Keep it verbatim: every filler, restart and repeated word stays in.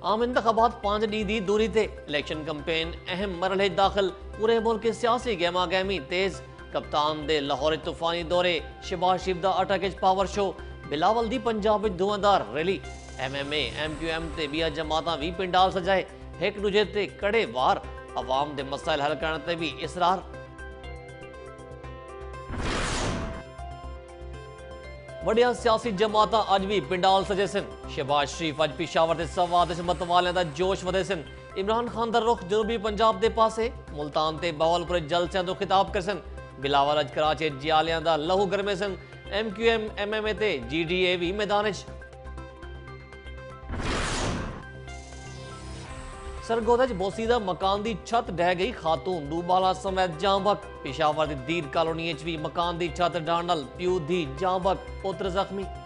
आम इंतखाबात पांच डी दी दूरी थे। इलेक्शन कैंपेन अहम मरहले दाखिल। पूरे मुल्क की सियासी गहमा गहमी तेज। कप्तान दे लाहौर तूफानी दौरे। शहबाज शरीफ दा अटक पावर शो। बिलावल दी पंजाब धुआंधार rally. M M A M Q M ते बिया जमाता भी पिंडाल सजाए। एक दूजे ते कड़े वार। अवाम दे मसाइल हल करने ते भी इसरार। वड़िया सियासी जमाता अज भी पिंडाल सजे सन। शहबाज शरीफ अज पिशावर के सवाद मतवालियां दा जोश वधे सन। इमरान खान दा रुख जनूबी पंजाब दे पासे। मुल्तान ते बहावलपुर जलसियां तो खिताब कर सन। बिलावल अज कराची जियालियां दा लहू गरमे सन। M Q M M M A ते जी डी ए भी मैदान च। सरगोदा च बोसीदा मकान दी छत ढह गई। खातून दूबाला समेत जांबक। पिशावर दी दीर कॉलोनी च भी मकान दी छत ढाण नाल प्यू दी जांबक। पुत्र जख्मी।